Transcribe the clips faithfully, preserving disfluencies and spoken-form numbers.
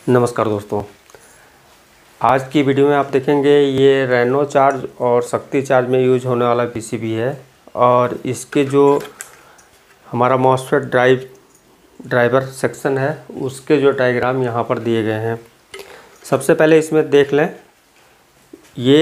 नमस्कार दोस्तों, आज की वीडियो में आप देखेंगे ये रेनो चार्ज और शक्ति चार्ज में यूज होने वाला पीसीबी है और इसके जो हमारा मॉसफेट ड्राइव ड्राइवर सेक्शन है उसके जो डायग्राम यहाँ पर दिए गए हैं। सबसे पहले इसमें देख लें, ये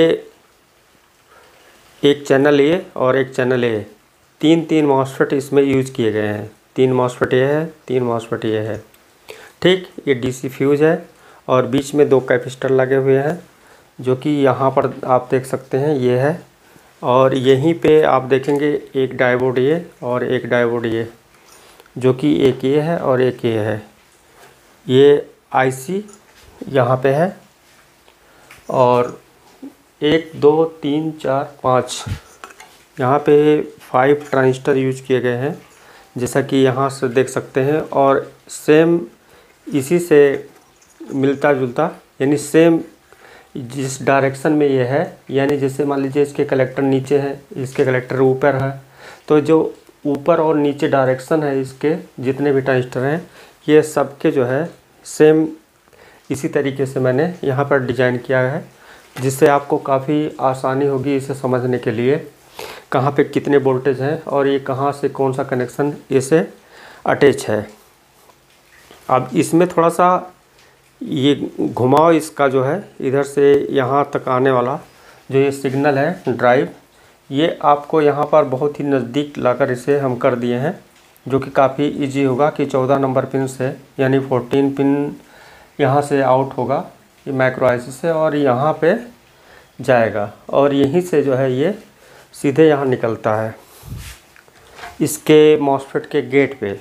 एक चैनल ए और एक चैनल ए, तीन तीन मॉसफेट इसमें यूज किए गए हैं। तीन मॉसफेट ये है, तीन मॉसफेट ये है। ठीक, ये डीसी फ्यूज है और बीच में दो कैपेसिटर लगे हुए हैं जो कि यहाँ पर आप देख सकते हैं, ये है। और यहीं पे आप देखेंगे एक डायोड ये और एक डायोड ये, जो कि एक ये है और एक ये है। ये आईसी यहाँ पे है और एक दो तीन चार पाँच यहाँ पे फाइव ट्रांजिस्टर यूज किए गए हैं, जैसा कि यहाँ से देख सकते हैं। और सेम इसी से मिलता जुलता, यानी सेम जिस डायरेक्शन में ये है, यानी जैसे मान लीजिए इसके कलेक्टर नीचे है, इसके कलेक्टर ऊपर है, तो जो ऊपर और नीचे डायरेक्शन है इसके जितने भी ट्रांजिस्टर हैं, ये सबके जो है सेम इसी तरीके से मैंने यहाँ पर डिज़ाइन किया है, जिससे आपको काफ़ी आसानी होगी इसे समझने के लिए, कहाँ पे कितने वोल्टेज हैं और ये कहाँ से कौन सा कनेक्शन इसे अटैच है। अब इसमें थोड़ा सा ये घुमाव इसका जो है इधर से यहाँ तक आने वाला जो ये सिग्नल है ड्राइव, ये आपको यहाँ पर बहुत ही नज़दीक लाकर इसे हम कर दिए हैं, जो कि काफ़ी इजी होगा कि चौदह नंबर पिन से, यानी फोर्टीन पिन यहाँ से आउट होगा ये माइक्रो आईसी से और यहाँ पे जाएगा और यहीं से जो है ये सीधे यहाँ निकलता है इसके मॉसफेट के गेट पे।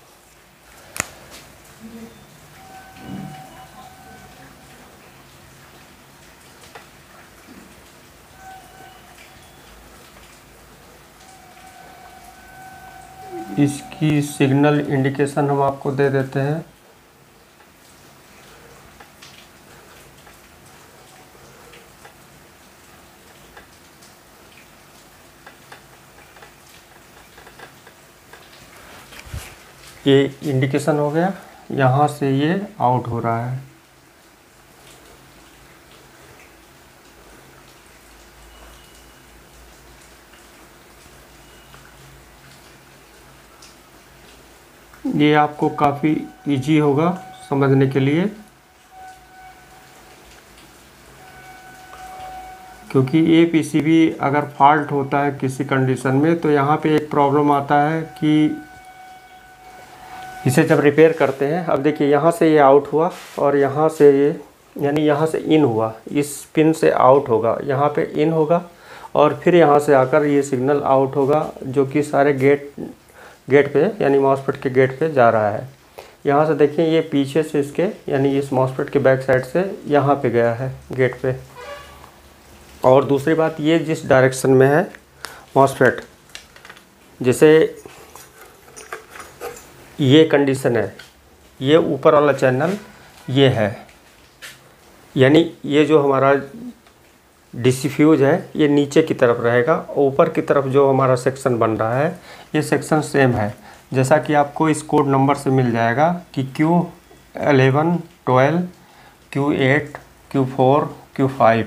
इसकी सिग्नल इंडिकेशन हम आपको दे देते हैं। ये इंडिकेशन हो गया, यहाँ से ये आउट हो रहा है। ये आपको काफ़ी इजी होगा समझने के लिए, क्योंकि ये पीसीबी अगर फॉल्ट होता है किसी कंडीशन में तो यहाँ पे एक प्रॉब्लम आता है कि इसे जब रिपेयर करते हैं, अब देखिए यहाँ से ये आउट हुआ और यहाँ से ये, यानी यहाँ से इन हुआ, इस पिन से आउट होगा, यहाँ पे इन होगा और फिर यहाँ से आकर ये सिग्नल आउट होगा, जो कि सारे गेट गेट पे, यानी मॉसफेट के गेट पे जा रहा है। यहाँ से देखिए ये पीछे से इसके, यानी इस मॉसफेट के बैक साइड से यहाँ पे गया है गेट पे। और दूसरी बात, ये जिस डायरेक्शन में है मॉसफेट, जैसे ये कंडीशन है, ये ऊपर वाला चैनल ये है, यानी ये जो हमारा डीसी फ्यूज है ये नीचे की तरफ रहेगा, ऊपर की तरफ जो हमारा सेक्शन बन रहा है ये सेक्शन सेम है, जैसा कि आपको इस कोड नंबर से मिल जाएगा कि Q eleven twelve Q eight Q four Q five.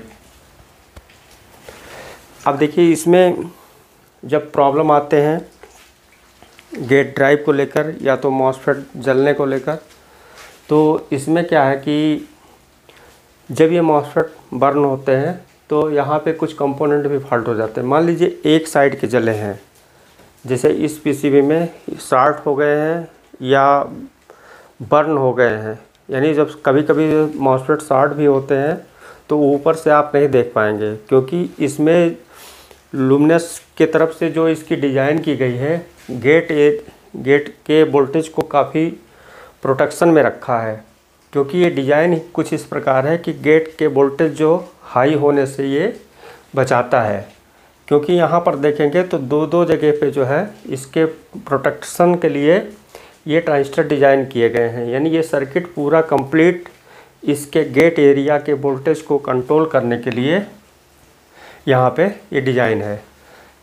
अब देखिए इसमें जब प्रॉब्लम आते हैं गेट ड्राइव को लेकर या तो मॉसफेट जलने को लेकर, तो इसमें क्या है कि जब ये मॉसफेट बर्न होते हैं तो यहाँ पे कुछ कंपोनेंट भी फॉल्ट हो जाते हैं। मान लीजिए एक साइड के जले हैं, जैसे इस पीसीबी में शॉर्ट हो गए हैं या बर्न हो गए हैं, यानी जब कभी कभी मॉसफेट शॉर्ट भी होते हैं तो ऊपर से आप नहीं देख पाएंगे, क्योंकि इसमें लुमिनस के तरफ से जो इसकी डिज़ाइन की गई है, गेट ए गेट के वोल्टेज को काफ़ी प्रोटेक्शन में रखा है, क्योंकि ये डिज़ाइन कुछ इस प्रकार है कि गेट के वोल्टेज जो हाई होने से ये बचाता है। क्योंकि यहाँ पर देखेंगे तो दो दो जगह पे जो है इसके प्रोटेक्शन के लिए ये ट्रांजिस्टर डिज़ाइन किए गए हैं, यानी ये सर्किट पूरा कंप्लीट इसके गेट एरिया के वोल्टेज को कंट्रोल करने के लिए यहाँ पे ये डिज़ाइन है।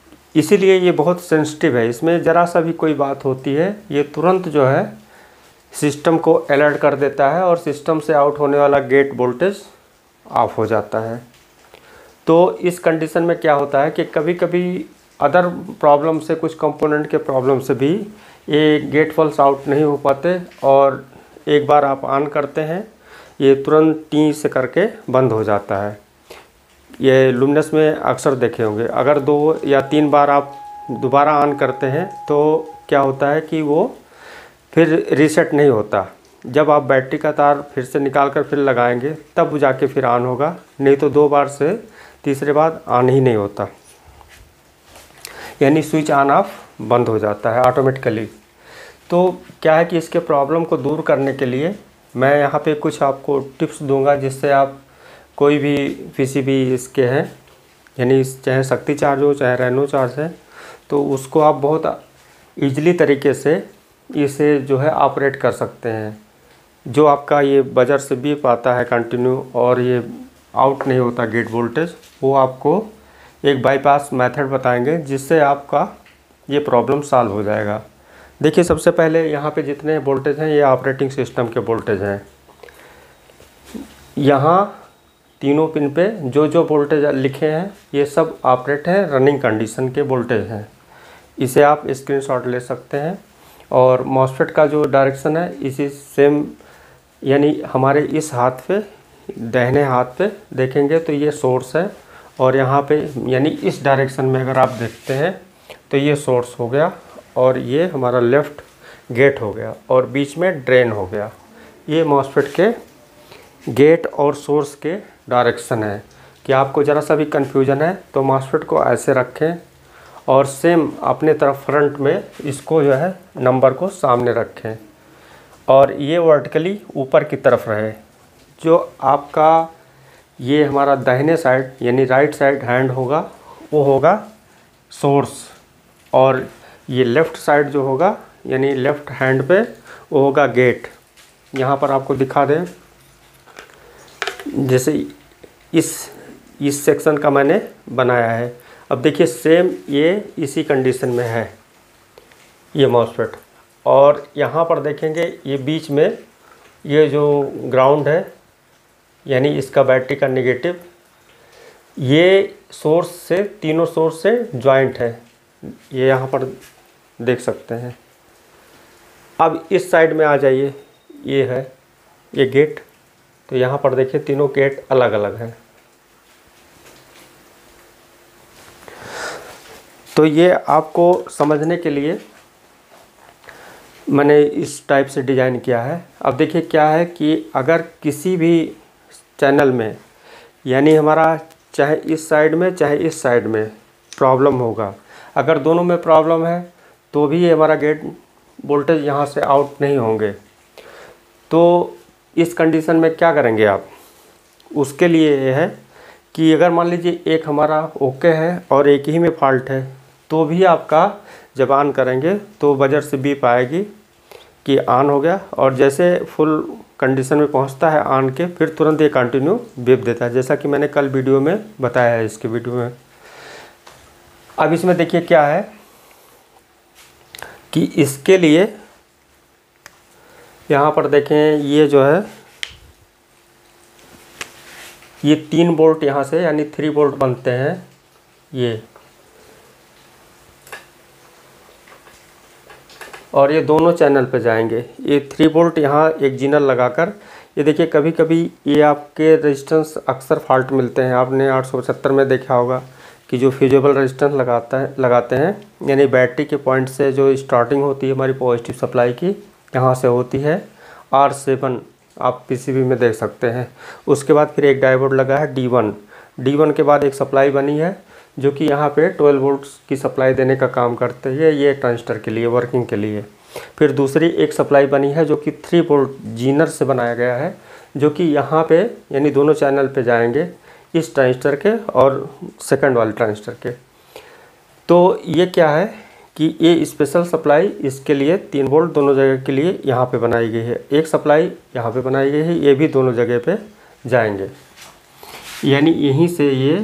इसीलिए ये बहुत सेंसिटिव है, इसमें ज़रा सा भी कोई बात होती है ये तुरंत जो है सिस्टम को अलर्ट कर देता है और सिस्टम से आउट होने वाला गेट वोल्टेज ऑफ हो जाता है। तो इस कंडीशन में क्या होता है कि कभी कभी अदर प्रॉब्लम से, कुछ कंपोनेंट के प्रॉब्लम से भी ये गेट पल्स आउट नहीं हो पाते और एक बार आप ऑन करते हैं ये तुरंत टी से करके बंद हो जाता है। ये लुमिनस में अक्सर देखे होंगे। अगर दो या तीन बार आप दोबारा ऑन करते हैं तो क्या होता है कि वो फिर रीसेट नहीं होता। जब आप बैटरी का तार फिर से निकाल कर फिर लगाएंगे तब जाके फिर ऑन होगा, नहीं तो दो बार से तीसरे बार ऑन ही नहीं होता, यानी स्विच ऑन ऑफ बंद हो जाता है ऑटोमेटिकली। तो क्या है कि इसके प्रॉब्लम को दूर करने के लिए मैं यहाँ पे कुछ आपको टिप्स दूंगा, जिससे आप कोई भी पीसीबी इसके हैं, यानी चाहे शक्ति चार्ज हो चाहे रेनो चार्ज है, तो उसको आप बहुत ईजिली तरीके से इसे जो है ऑपरेट कर सकते हैं। जो आपका ये बजर से बीप आता है कंटिन्यू और ये आउट नहीं होता गेट वोल्टेज, वो आपको एक बाईपास मेथड बताएंगे जिससे आपका ये प्रॉब्लम सॉल्व हो जाएगा। देखिए, सबसे पहले यहाँ पे जितने वोल्टेज हैं ये ऑपरेटिंग सिस्टम के वोल्टेज हैं। यहाँ तीनों पिन पे जो जो वोल्टेज लिखे हैं ये सब ऑपरेट हैं, रनिंग कंडीशन के वोल्टेज हैं। इसे आप स्क्रीनशॉट ले सकते हैं। और मॉसफेट का जो डायरेक्शन है इसी सेम, यानी हमारे इस हाथ पे, दाहिने हाथ पे देखेंगे तो ये सोर्स है और यहाँ पे यानी इस डायरेक्शन में अगर आप देखते हैं तो ये सोर्स हो गया और ये हमारा लेफ़्ट गेट हो गया और बीच में ड्रेन हो गया। ये मॉसफेट के गेट और सोर्स के डायरेक्शन है। कि आपको ज़रा सा भी कन्फ्यूजन है तो मॉसफेट को ऐसे रखें और सेम अपने तरफ फ्रंट में इसको जो है नंबर को सामने रखें और ये वर्टिकली ऊपर की तरफ रहे। जो आपका ये हमारा दाहिने साइड यानी राइट साइड हैंड होगा वो होगा सोर्स और ये लेफ़्ट साइड जो होगा यानी लेफ़्ट हैंड पे वो होगा गेट। यहाँ पर आपको दिखा दें, जैसे इस इस सेक्शन का मैंने बनाया है। अब देखिए सेम ये इसी कंडीशन में है ये मॉसफेट। और यहाँ पर देखेंगे ये बीच में ये जो ग्राउंड है यानी इसका बैटरी का नेगेटिव, ये सोर्स से, तीनों सोर्स से जॉइंट है, ये यहाँ पर देख सकते हैं। अब इस साइड में आ जाइए, ये है ये गेट, तो यहाँ पर देखिए तीनों गेट अलग अलग हैं। तो ये आपको समझने के लिए मैंने इस टाइप से डिज़ाइन किया है। अब देखिए क्या है कि अगर किसी भी चैनल में, यानी हमारा चाहे इस साइड में चाहे इस साइड में प्रॉब्लम होगा, अगर दोनों में प्रॉब्लम है तो भी ये हमारा गेट वोल्टेज यहाँ से आउट नहीं होंगे। तो इस कंडीशन में क्या करेंगे आप, उसके लिए ये है कि अगर मान लीजिए एक हमारा ओके है और एक ही में फॉल्ट है तो भी आपका जब ऑन करेंगे तो बजर से बीप आएगी कि ऑन हो गया, और जैसे फुल कंडीशन में पहुंचता है ऑन के फिर तुरंत ये कंटिन्यू बीप देता है, जैसा कि मैंने कल वीडियो में बताया है इसके वीडियो में। अब इसमें देखिए क्या है कि इसके लिए यहाँ पर देखें ये जो है ये तीन बोल्ट यहाँ से यानी थ्री बोल्ट बनते हैं ये, और ये दोनों चैनल पे जाएंगे। ये थ्री बोल्ट यहाँ एक जीनर लगाकर, ये देखिए कभी कभी ये आपके रेजिस्टेंस अक्सर फॉल्ट मिलते हैं। आपने आठ सौ पचहत्तर में देखा होगा कि जो फ्यूजेबल रेजिस्टेंस लगाता है लगाते हैं यानी बैटरी के पॉइंट से जो स्टार्टिंग होती है हमारी पॉजिटिव सप्लाई की, यहाँ से होती है आर सेवन, आप पीसीबी में देख सकते हैं। उसके बाद फिर एक डायोड लगा है डी वन, डी वन के बाद एक सप्लाई बनी है जो कि यहाँ पे ट्वेल्व वोल्ट्स की सप्लाई देने का काम करते हैं, ये ट्रांजिस्टर के लिए, वर्किंग के लिए। फिर दूसरी एक सप्लाई बनी है जो कि थ्री वोल्ट जीनर से बनाया गया है, जो कि यहाँ पे यानी दोनों चैनल पे जाएंगे, इस ट्रांजिस्टर के और सेकंड वाले ट्रांजिस्टर के। तो ये क्या है कि ये स्पेशल सप्लाई इसके लिए तीन वोल्ट दोनों जगह के लिए यहाँ पे बनाई गई है। एक सप्लाई यहाँ पे बनाई गई है, ये भी दोनों जगह पे जाएंगे, यानी यहीं से ये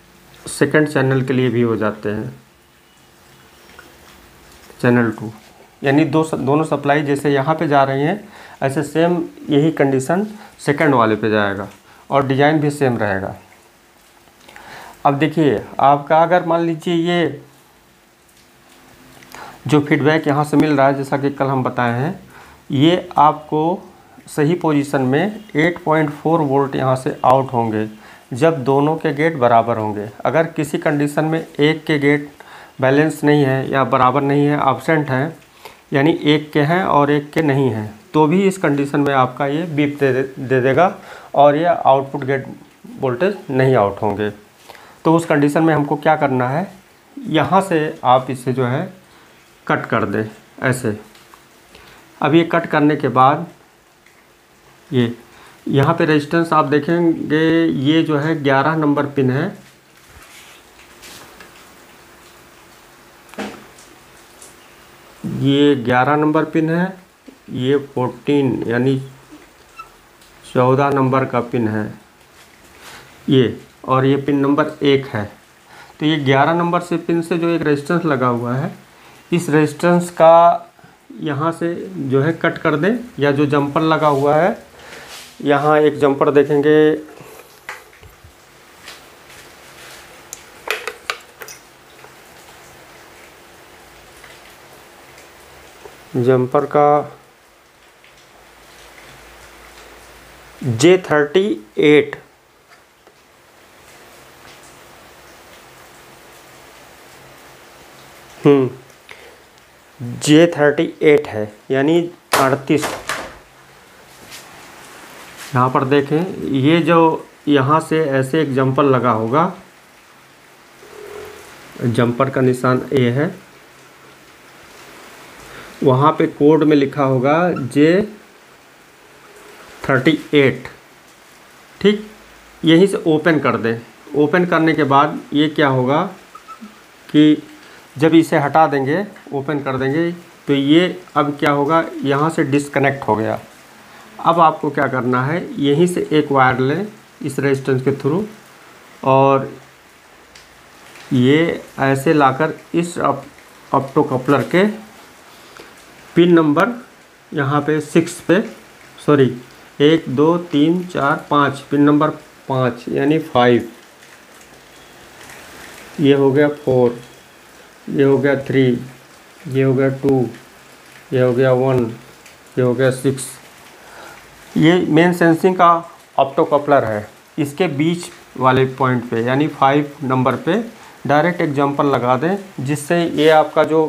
सेकंड चैनल के लिए भी हो जाते हैं, चैनल टू। यानी दो दोनों सप्लाई जैसे यहाँ पे जा रही हैं ऐसे सेम यही कंडीशन सेकंड वाले पे जाएगा और डिज़ाइन भी सेम रहेगा। अब देखिए आपका अगर मान लीजिए ये जो फीडबैक यहाँ से मिल रहा है जैसा कि कल हम बताए हैं, ये आपको सही पोजीशन में आठ पॉइंट चार वोल्ट यहाँ से आउट होंगे जब दोनों के गेट बराबर होंगे। अगर किसी कंडीशन में एक के गेट बैलेंस नहीं है या बराबर नहीं है, एब्सेंट है, यानी एक के हैं और एक के नहीं हैं, तो भी इस कंडीशन में आपका ये बीप दे दे देगा और ये आउटपुट गेट वोल्टेज नहीं आउट होंगे। तो उस कंडीशन में हमको क्या करना है, यहाँ से आप इसे जो है कट कर दें ऐसे। अब ये कट करने के बाद ये यहाँ पे रेजिस्टेंस आप देखेंगे, ये जो है ग्यारह नंबर पिन है, ये ग्यारह नंबर पिन है, ये चौदह यानी चौदह नंबर का पिन है ये, और ये पिन नंबर एक है। तो ये ग्यारह नंबर से पिन से जो एक रेजिस्टेंस लगा हुआ है, इस रेजिस्टेंस का यहाँ से जो है कट कर दें, या जो जंपर लगा हुआ है, यहाँ एक जंपर देखेंगे, जंपर का J thirty eight hmm J thirty eight है, यानी अड़तीस। यहाँ पर देखें, ये जो यहाँ से ऐसे एक जंपर लगा होगा, जंपर का निशान ए है, वहाँ पे कोड में लिखा होगा जे थर्टी एट। ठीक, यहीं से ओपन कर दें। ओपन करने के बाद ये क्या होगा कि जब इसे हटा देंगे, ओपन कर देंगे, तो ये अब क्या होगा, यहाँ से डिस्कनेक्ट हो गया। अब आपको क्या करना है, यहीं से एक वायर लें इस रेजिस्टेंस के थ्रू, और ये ऐसे लाकर इस ऑप्टो कपलर के पिन नंबर यहाँ पे सिक्स पे, सॉरी एक दो तीन चार पाँच, पिन नंबर पाँच यानी फाइव, ये हो गया फोर, ये हो गया थ्री, ये हो गया टू, ये हो गया वन, ये हो गया सिक्स। ये मेन सेंसिंग का ऑप्टो कपलर है। इसके बीच वाले पॉइंट पे यानी फाइव नंबर पे डायरेक्ट एक जंपर लगा दें, जिससे ये आपका जो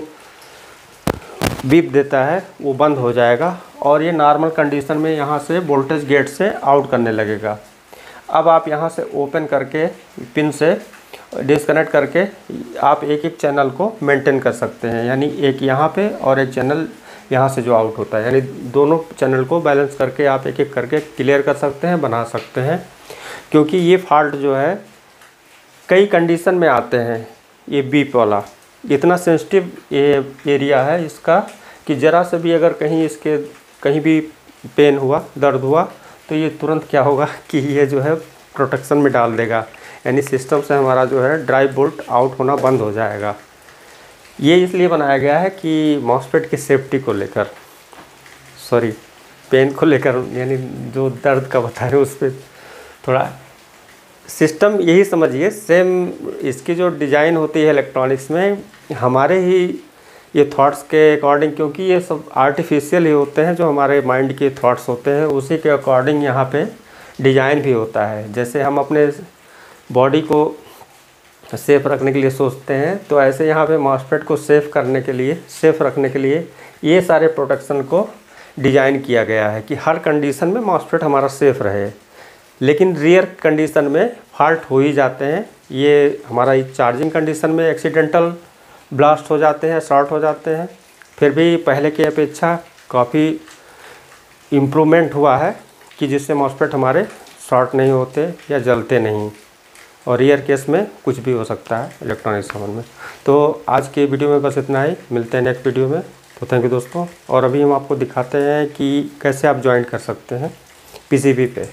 बीप देता है वो बंद हो जाएगा और ये नॉर्मल कंडीशन में यहाँ से वोल्टेज गेट से आउट करने लगेगा। अब आप यहाँ से ओपन करके पिन से डिस्कनेक्ट करके आप एक एक चैनल को मेंटेन कर सकते हैं, यानी एक यहाँ पे और एक चैनल यहाँ से जो आउट होता है, यानी दोनों चैनल को बैलेंस करके आप एक एक करके क्लियर कर सकते हैं, बना सकते हैं। क्योंकि ये फॉल्ट जो है कई कंडीशन में आते हैं, ये बीप वाला इतना सेंसिटिव ये एरिया है इसका कि ज़रा से भी अगर कहीं इसके कहीं भी पेन हुआ, दर्द हुआ, तो ये तुरंत क्या होगा कि ये जो है प्रोटेक्शन में डाल देगा, यानी सिस्टम से हमारा जो है ड्राइव बोल्ट आउट होना बंद हो जाएगा। ये इसलिए बनाया गया है कि मॉसफेट की सेफ्टी को लेकर, सॉरी पेन को लेकर, यानी जो दर्द का बता रहे उस पर थोड़ा सिस्टम यही समझिए सेम इसकी जो डिज़ाइन होती है इलेक्ट्रॉनिक्स में, हमारे ही ये थॉट्स के अकॉर्डिंग, क्योंकि ये सब आर्टिफिशियल ही होते हैं, जो हमारे माइंड के थॉट्स होते हैं उसी के अकॉर्डिंग यहाँ पे डिज़ाइन भी होता है। जैसे हम अपने बॉडी को सेफ़ रखने के लिए सोचते हैं, तो ऐसे यहाँ पे मॉसफेट को सेफ़ करने के लिए, सेफ़ रखने के लिए ये सारे प्रोटेक्शन को डिज़ाइन किया गया है कि हर कंडीशन में मॉसफेट हमारा सेफ़ रहे। लेकिन रियर कंडीशन में फॉल्ट हो ही जाते हैं। ये हमारा चार्जिंग कंडीशन में एक्सीडेंटल ब्लास्ट हो जाते हैं, शॉर्ट हो जाते हैं। फिर भी पहले की अपेक्षा काफ़ी इम्प्रूवमेंट हुआ है कि जिससे मॉसफेट हमारे शॉर्ट नहीं होते या जलते नहीं, और रियर केस में कुछ भी हो सकता है इलेक्ट्रॉनिक सामान में। तो आज के वीडियो में बस इतना ही, मिलते हैं नेक्स्ट वीडियो में। तो थैंक यू दोस्तों। और अभी हम आपको दिखाते हैं कि कैसे आप ज्वाइन कर सकते हैं पीसीबी पे।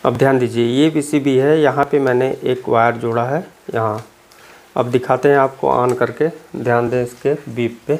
अब ध्यान दीजिए, ये पीसीबी है, यहाँ पे मैंने एक वायर जोड़ा है यहाँ। अब दिखाते हैं आपको ऑन करके, ध्यान दें इसके बीप पे।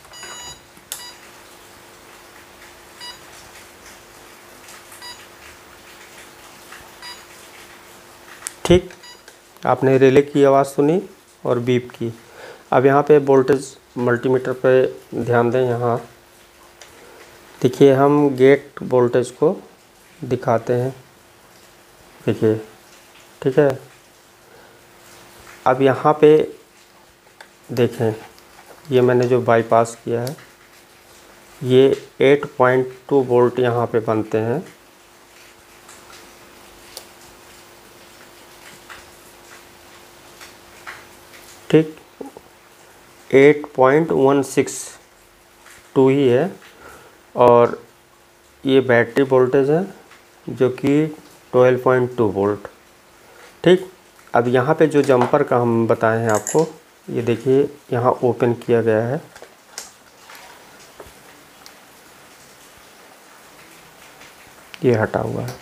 ठीक, आपने रिले की आवाज़ सुनी और बीप की। अब यहाँ पे वोल्टेज मल्टीमीटर पे ध्यान दें। यहाँ देखिए, हम गेट वोल्टेज को दिखाते हैं, देखिए, ठीक है। अब यहाँ पे देखें, ये मैंने जो बाईपास किया है, ये आठ पॉइंट दो वोल्ट यहाँ पे बनते हैं। ठीक, आठ पॉइंट एक छह दो ही है, और ये बैटरी वोल्टेज है जो कि बारह पॉइंट दो वोल्ट। ठीक, अब यहाँ पे जो जंपर का हम बताए हैं आपको, ये देखिए यहाँ ओपन किया गया है, ये हटा हुआ है।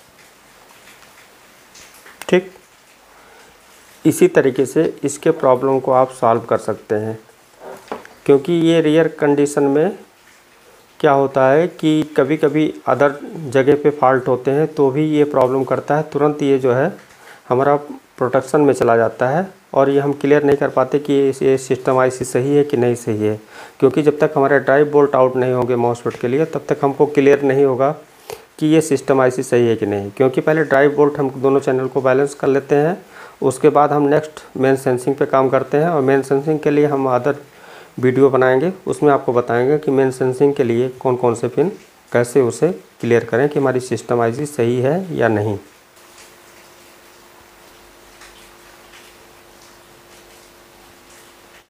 ठीक, इसी तरीके से इसके प्रॉब्लम को आप सॉल्व कर सकते हैं, क्योंकि ये रेयर कंडीशन में क्या होता है कि कभी कभी अदर जगह पे फॉल्ट होते हैं तो भी ये प्रॉब्लम करता है, तुरंत ये जो है हमारा प्रोटेक्शन में चला जाता है, और ये हम क्लियर नहीं कर पाते कि ये सिस्टम आईसी सही है कि नहीं सही है, क्योंकि जब तक हमारे ड्राइव बोल्ट आउट नहीं होंगे मॉसफेट के लिए, तब तक हमको क्लियर नहीं होगा कि ये सिस्टम आईसी सही है कि नहीं। क्योंकि पहले ड्राइव बोल्ट हम दोनों चैनल को बैलेंस कर लेते हैं, उसके बाद हम नेक्स्ट मेन सेंसिंग पे काम करते हैं, और मेन सेंसिंग के लिए हम अदर वीडियो बनाएंगे, उसमें आपको बताएंगे कि मेन सेंसिंग के लिए कौन कौन से पिन कैसे उसे क्लियर करें कि हमारी सिस्टम आईसी सही है या नहीं।